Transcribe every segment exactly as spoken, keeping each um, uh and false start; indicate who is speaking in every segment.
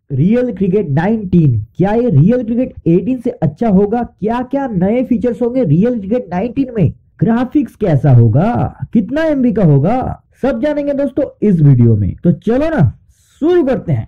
Speaker 1: Real Cricket nineteen, क्या ये real Cricket eighteen से अच्छा होगा? क्या क्या नए फीचर्स होंगे रियल क्रिकेट नाइनटीन में? ग्राफिक्स कैसा होगा? कितना एमबी का होगा? सब जानेंगे दोस्तों इस वीडियो में। तो चलो ना शुरू करते हैं।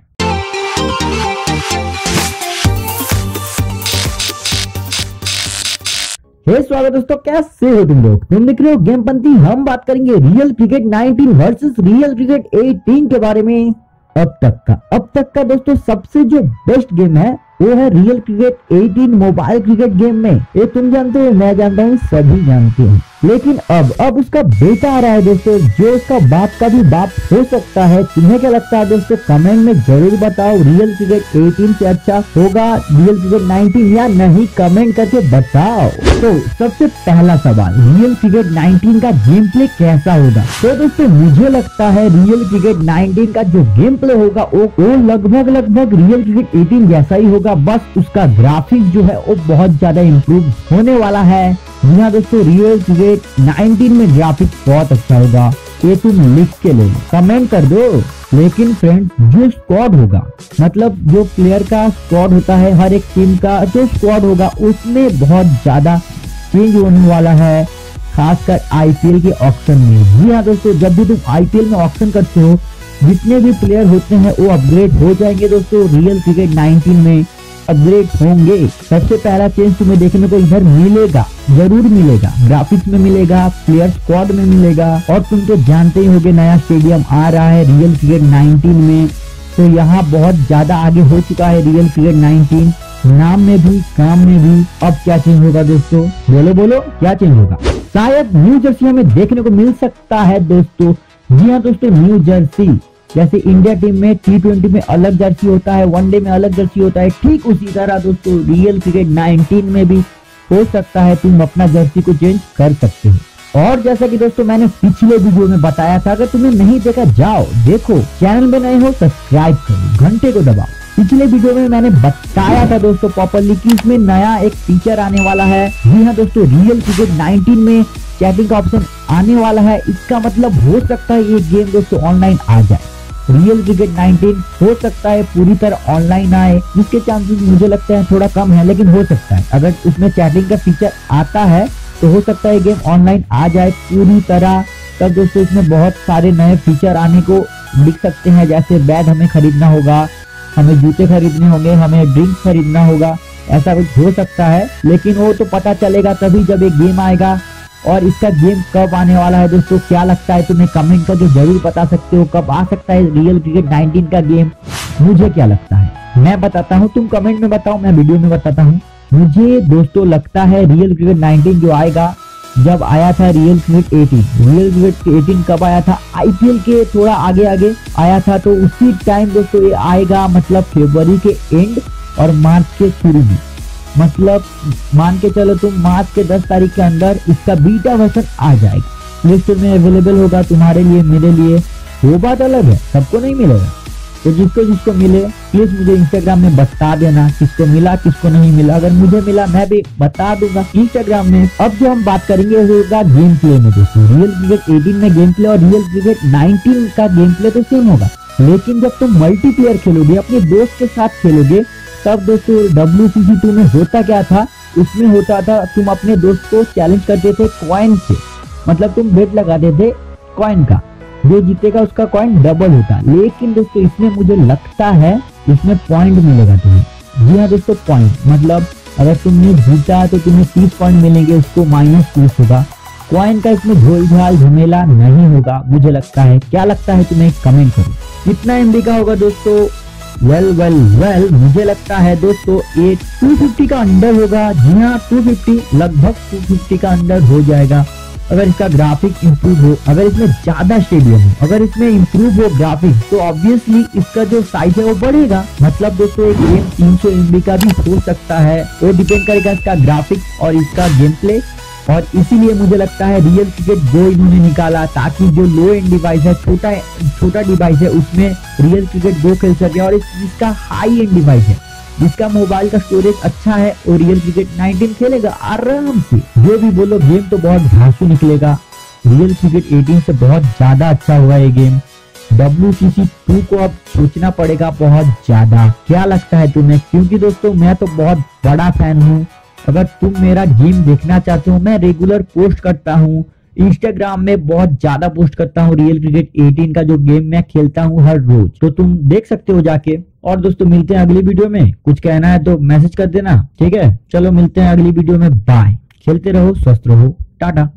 Speaker 1: हे स्वागत दोस्तों, कैसे हो तुम लोग? तुम देख रहे हो गेमपंथी। हम बात करेंगे Real Cricket nineteen versus Real Cricket eighteen के बारे में। अब तक का अब तक का दोस्तों सबसे जो बेस्ट गेम है वो है Real Cricket eighteen mobile cricket game में। ये तुम जानते हो, मैं जानता हूँ, सभी जानते हैं। लेकिन अब अब उसका बेटा आ रहा है दोस्तों, जो उसका बाप का भी बाप हो सकता है। तुम्हें क्या लगता है दोस्तों? कमेंट में जरूर बताओ, रियल क्रिकेट एटीन से अच्छा होगा रियल क्रिकेट नाइनटीन या नहीं? कमेंट करके बताओ। तो सबसे पहला सवाल, रियल क्रिकेट नाइनटीन का गेम प्ले कैसा होगा? तो दोस्तों मुझे लगता है रियल क्रिकेट नाइनटीन का जो गेम प्ले होगा वो, वो लगभग लगभग रियल क्रिकेट एटीन जैसा ही होगा, बस उसका ग्राफिक्स जो है वो बहुत ज्यादा इम्प्रूव होने वाला है। जी हाँ दोस्तों, रियल क्रिकेट नाइनटीन में ग्राफिक्स बहुत अच्छा होगा, ये तुम लिख के लो, कमेंट कर दो। लेकिन फ्रेंड्स, जो स्क्वाड होगा, मतलब जो प्लेयर का स्क्वाड होता है, हर एक टीम का जो स्क्वाड होगा उसमें बहुत ज्यादा चेंज होने वाला है, खासकर आईपीएल के ऑक्शन में। जी हाँ दोस्तों, जब भी तुम आईपीएल में ऑक्शन करते हो, जितने भी प्लेयर होते हैं वो अपग्रेड हो जाएंगे दोस्तों। रियल क्रिकेट नाइनटीन में अपग्रेड होंगे। सबसे पहला चेंज तुम्हें देखने को इधर मिलेगा, जरूर मिलेगा, ग्राफिक्स में मिलेगा, प्लेयर स्क्वाड में मिलेगा। और तुम तो जानते ही होगे नया स्टेडियम आ रहा है रियल क्रिकेट नाइनटीन में, तो यहाँ बहुत ज्यादा आगे हो चुका है रियल क्रिकेट नाइनटीन, नाम में भी काम में भी। अब क्या चेंज होगा दोस्तों? बोलो बोलो, क्या चेंज होगा? शायद न्यू जर्सी हमें देखने को मिल सकता है दोस्तों। जी हाँ दोस्तों, न्यू जर्सी, जैसे इंडिया टीम में टी ट्वेंटी में अलग जर्सी होता है, वनडे में अलग जर्सी होता है, ठीक उसी तरह दोस्तों रियल क्रिकेट नाइनटीन में भी हो सकता है तुम अपना जर्सी को चेंज कर सकते हो। और जैसा कि दोस्तों मैंने पिछले वीडियो में बताया था, अगर तुम्हें नहीं देखा जाओ देखो, चैनल में नए हो सब्सक्राइब करो, घंटे को दबाओ। पिछले वीडियो में मैंने बताया था दोस्तों प्रॉपर्ली कि इसमें नया एक फीचर आने वाला है। जी हाँ दोस्तों, रियल क्रिकेट नाइनटीन में चैटिंग का ऑप्शन आने वाला है। इसका मतलब हो सकता है ये गेम दोस्तों ऑनलाइन आ जाए। रियल क्रिकेट नाइनटीन हो सकता है पूरी तरह ऑनलाइन आए, जिसके चांसेस मुझे लगता है थोड़ा कम है, लेकिन हो सकता है। अगर उसमें चैटिंग का फीचर आता है तो हो सकता है गेम ऑनलाइन आ जाए पूरी तरह। तब दोस्तों इसमें बहुत सारे नए फीचर आने को दिख सकते हैं, जैसे बैट हमें खरीदना होगा, हमें जूते खरीदने होंगे, हमें ड्रिंक्स खरीदना होगा, ऐसा कुछ हो सकता है। लेकिन वो तो पता चलेगा तभी जब एक गेम आएगा। और इसका गेम कब आने वाला है दोस्तों, क्या लगता है तुम्हें? कमेंट करके जरूर बता सकते हो कब आ सकता है रियल क्रिकेट नाइनटीन का गेम। मुझे क्या लगता है मैं बताता हूँ, तुम कमेंट में बताओ, मैं वीडियो में बताता हूँ। मुझे दोस्तों लगता है रियल क्रिकेट नाइनटीन जो आएगा, जब आया था Real Cricket eighteen, Real Cricket eighteen कब आया था? आईपीएल के थोड़ा आगे आगे आया था, तो उसी टाइम दोस्तों ये आएगा, मतलब फरवरी के एंड और मार्च के शुरू में। मतलब मान के चलो तुम मार्च के दस तारीख के अंदर इसका बीटा वर्जन आ जाएगा, प्ले स्टोर में अवेलेबल होगा तुम्हारे लिए, मेरे लिए। वो बात अलग है, सबको नहीं मिलेगा। तो जिसको जिसको मिले प्लीज मुझे इंस्टाग्राम में बता देना किसको मिला किसको नहीं मिला। अगर मुझे मिला मैं भी बता दूंगा इंस्टाग्राम में। अब जो हम बात करेंगे होगा गेम प्ले में दोस्तों। रियल क्रिकेट एटीन में गेम प्ले और रियल क्रिकेट नाइनटीन का गेम प्ले तो सेम होगा, लेकिन जब तुम मल्टीप्लेयर खेलोगे, अपने दोस्त के साथ खेलोगे, तब दोस्तों डब्ल्यू सी सी टू में होता क्या था? उसमें होता था तुम अपने दोस्त को चैलेंज करते थे कॉइन से, मतलब तुम बेट लगाते थे कॉइन का, जो जीतेगा उसका कॉइन डबल होता। लेकिन दोस्तों इसमें मुझे लगता है इसमें पॉइंट मिलेगा तुम्हें। जी हाँ दोस्तों, पॉइंट, मतलब अगर तुमने जीता तो तुम्हें तीस पॉइंट मिलेंगे, उसको माइनस तीस होगा। कॉइन का इसमें झोल झाल झमेला नहीं होगा मुझे लगता है। क्या लगता है तुम्हें? कमेंट करो। कितना एमबी का होगा दोस्तों? वेल वेल वेल मुझे लगता है दोस्तों ये टू फिफ्टी का अंडर होगा। जी हाँ, टू फिफ्टी, लगभग टू फिफ्टी का अंडर हो जाएगा अगर इसका ग्राफिक इंप्रूव हो, अगर इसमें ज्यादा स्टेडियम हो, अगर इसमें इंप्रूव हो ग्राफिक्स, तो ऑब्वियसली इसका जो साइज है वो बढ़ेगा। मतलब दोस्तों एक गेम तीन सौ एमबी का भी हो सकता है, वो डिपेंड करेगा इसका ग्राफिक्स और इसका गेम प्ले। और इसीलिए मुझे लगता है रियल क्रिकेट गो इन्होंने निकाला, ताकि जो लो एंड डिवाइस है, छोटा छोटा डिवाइस है, उसमें रियल क्रिकेट गो खेल सके। और जिसका हाई एंड डिवाइस है, जिसका मोबाइल का स्टोरेज अच्छा है, और रियल क्रिकेट नाइनटीन खेलेगा आराम से। जो भी बोलो, गेम तो बहुत धांसू निकलेगा। रियल क्रिकेट एटीन से बहुत ज्यादा अच्छा हुआ ये game. W C C two को अब सोचना पड़ेगा बहुत ज्यादा। क्या लगता है तुम्हें? क्योंकि दोस्तों मैं तो बहुत बड़ा फैन हूँ। अगर तुम मेरा गेम देखना चाहते हो, मैं रेगुलर पोस्ट करता हूँ इंस्टाग्राम में, बहुत ज्यादा पोस्ट करता हूँ रियल क्रिकेट अठारह का जो गेम मैं खेलता हूँ हर रोज, तो तुम देख सकते हो जाके। और दोस्तों मिलते हैं अगली वीडियो में। कुछ कहना है तो मैसेज कर देना, ठीक है? चलो मिलते हैं अगली वीडियो में। बाय। खेलते रहो, स्वस्थ रहो, टाटा।